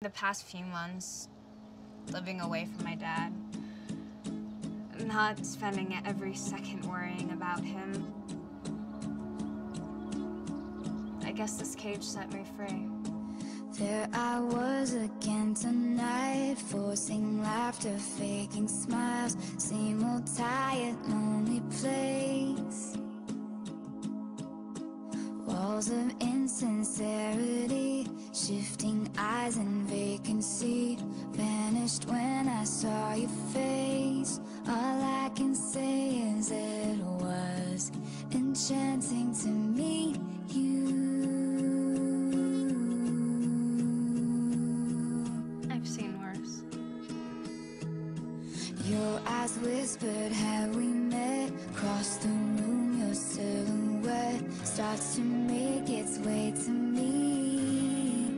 The past few months, living away from my dad, not spending every second worrying about him, I guess this cage set me free. There I was again tonight, forcing laughter, faking smiles, same old tired, lonely place. Walls of insincerity, shifting eyes and vacancy, vanished when I saw your face. All I can say is it was enchanting to meet you. I've seen worse. Your eyes whispered, have we met? Across the room, your silhouette starts to make its way to me.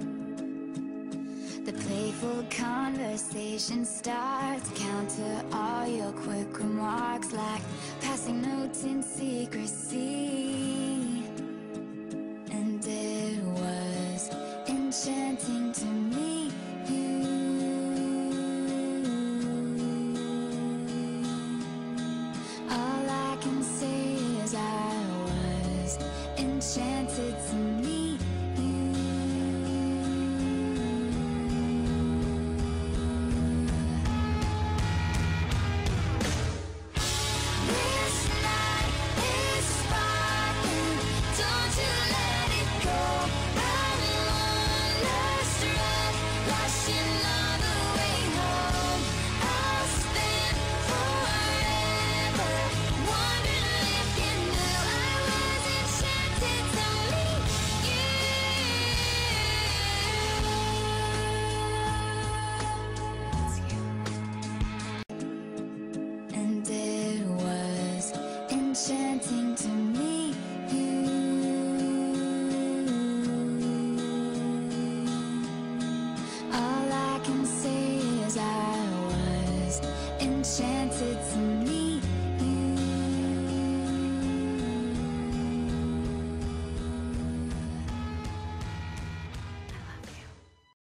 The playful conversation starts, counter all your quick remarks like passing notes in secrecy. And it was enchanting to meet you. All I can say is I was enchanted to meet you. This night is sparkling, don't you let it go. I'm wonderstruck, rushing all the way home. I'll spend forever wondering if you knew I was enchanted to meet you. And it was enchanting to meet you. All I can say is I was enchanted to